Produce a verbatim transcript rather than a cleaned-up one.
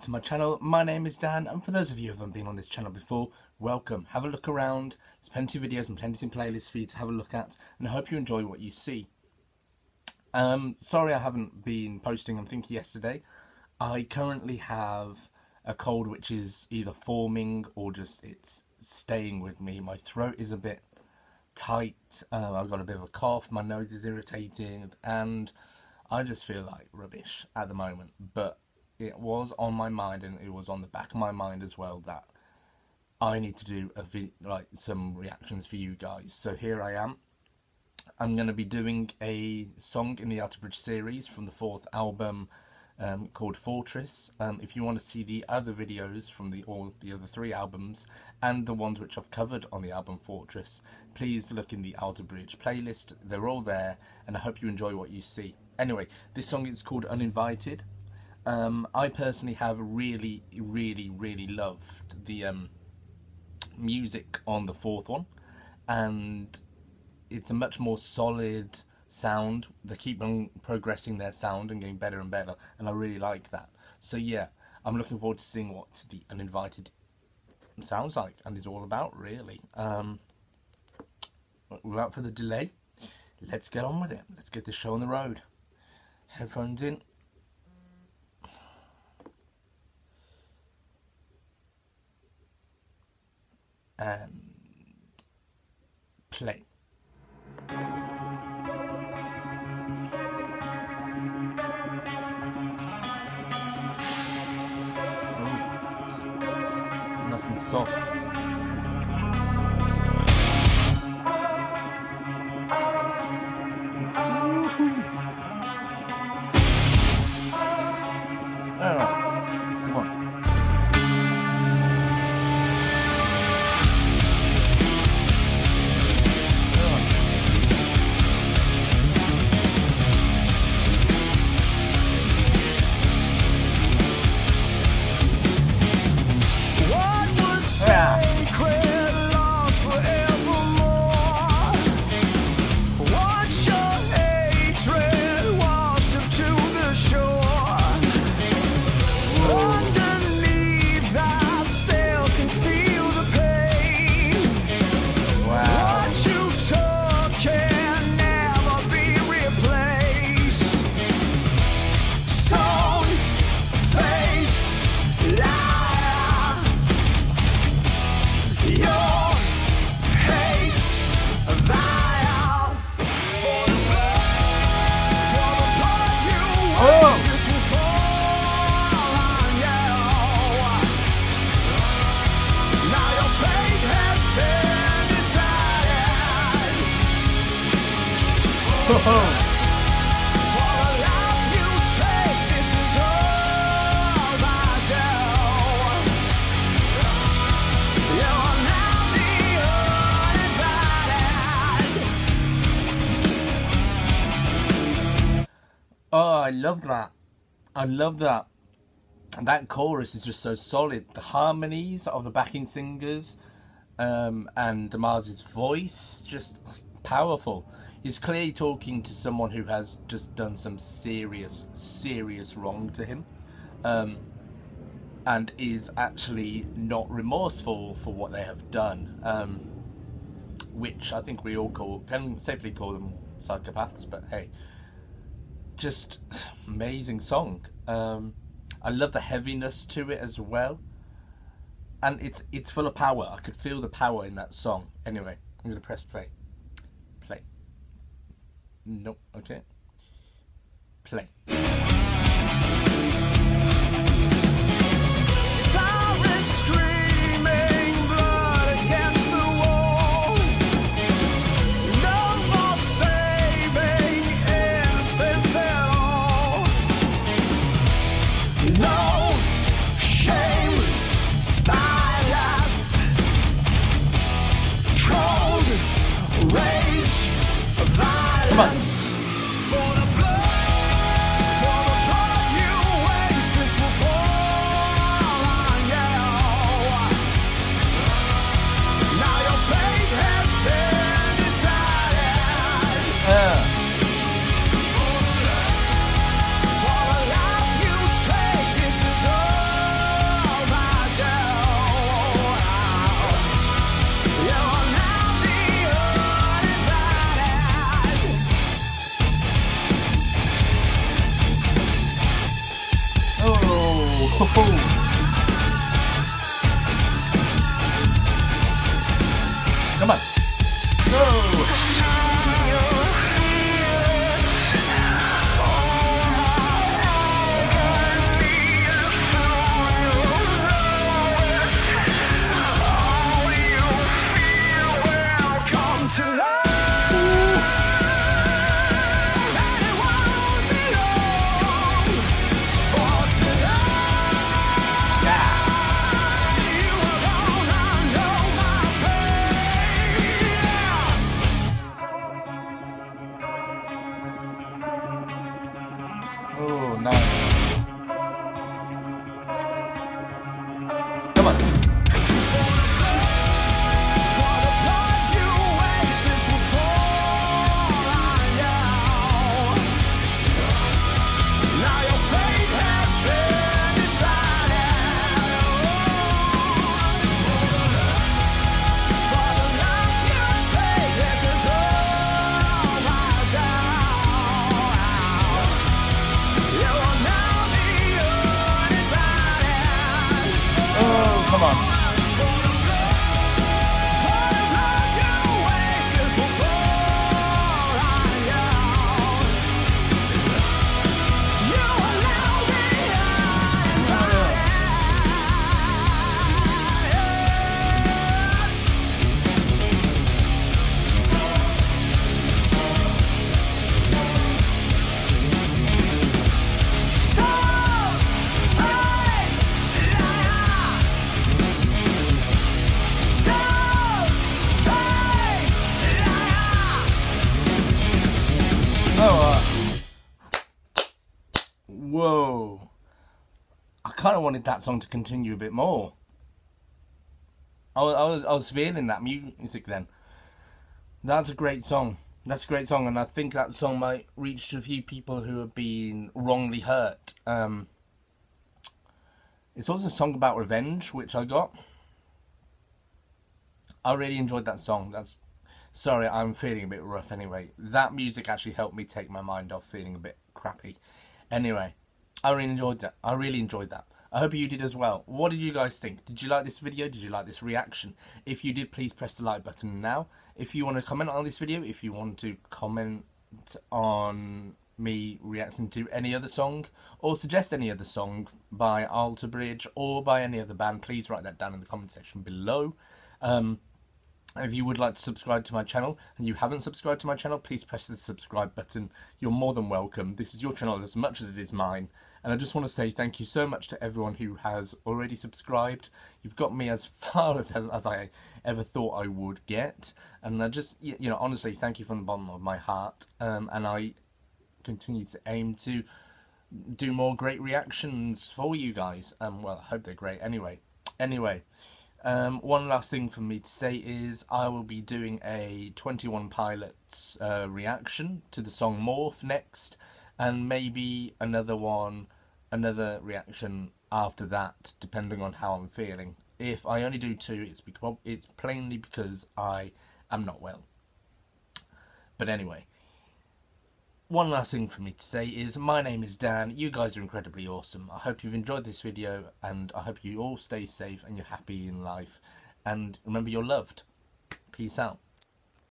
to my channel. My name is Dan, and for those of you who haven't been on this channel before, welcome. Have a look around. There's plenty of videos and plenty of playlists for you to have a look at, and I hope you enjoy what you see. Um, sorry I haven't been posting, I think yesterday. I currently have a cold which is either forming or just it's staying with me. My throat is a bit tight, uh, I've got a bit of a cough, my nose is irritating, and I just feel like rubbish at the moment. But it was on my mind, and it was on the back of my mind as well, that I need to do a vid like some reactions for you guys. So here I am. I'm going to be doing a song in the Alter Bridge series from the fourth album, um, called Fortress. Um, if you want to see the other videos from the all the other three albums and the ones which I've covered on the album Fortress, please look in the Alter Bridge playlist. They're all there, and I hope you enjoy what you see. Anyway, this song is called Uninvited. Um, I personally have really, really, really loved the um, music on the fourth one, and it's a much more solid sound. They keep on progressing their sound and getting better and better, and I really like that. So yeah, I'm looking forward to seeing what the Uninvited sounds like and is all about, really. Um, without further delay, let's get on with it. Let's get the show on the road. Headphones in. And play. Oh, nice and soft. Alright, come on. Oh, I love that. I love that. And that chorus is just so solid. The harmonies of the backing singers um, and Damars's voice, just powerful. He's clearly talking to someone who has just done some serious, serious wrong to him, um, and is actually not remorseful for what they have done, um, which I think we all call, can safely call them psychopaths, but hey. Just amazing song. Um, I love the heaviness to it as well, and it's it's full of power. I could feel the power in that song. Anyway, I'm gonna press play. Play. Nope. Okay. Play. Silent screaming, blood against the wall. No more saving innocence at all. No shame, spineless, cold rage, violence. For the blood, for the blood you waste, this will fall on you. Now your fate has been decided. Yeah. For the life you take, this is all Come on. Go. Oh, nice. Come on. For the blood you waste is before I know. Now your fate has been decided. For the life you take, this is all I doubt. You will now be uninvited. Oh, come on. For the blood you waste is before I know. You will now be uninvited. Stone face liar. Stone face liar. Oh, uh, whoa. I kind of wanted that song to continue a bit more. I was, I was, I was feeling that music then. That's a great song. That's a great song, and I think that song might reach a few people who have been wrongly hurt. Um, it's also a song about revenge, which I got. I really enjoyed that song. That's sorry, I'm feeling a bit rough anyway. That music actually helped me take my mind off feeling a bit crappy. Anyway, I really enjoyed that. I really enjoyed that. I hope you did as well. What did you guys think? Did you like this video? Did you like this reaction? If you did, please press the like button now. If you want to comment on this video, if you want to comment on me reacting to any other song, or suggest any other song by Alter Bridge or by any other band, please write that down in the comment section below. Um, If you would like to subscribe to my channel and you haven't subscribed to my channel, please press the subscribe button. You're more than welcome. This is your channel as much as it is mine. And I just want to say thank you so much to everyone who has already subscribed. You've got me as far as, as I ever thought I would get. And I just, you know, honestly, thank you from the bottom of my heart. Um, and I continue to aim to do more great reactions for you guys. Um, well, I hope they're great anyway. Anyway. Um, one last thing for me to say is I will be doing a twenty-one Pilots uh, reaction to the song Morph next, and maybe another one, another reaction after that, depending on how I'm feeling. If I only do two, it's because it's plainly because I am not well. But anyway, one last thing for me to say is my name is Dan. You guys are incredibly awesome. I hope you've enjoyed this video, and I hope you all stay safe and you're happy in life. And remember, you're loved. Peace out.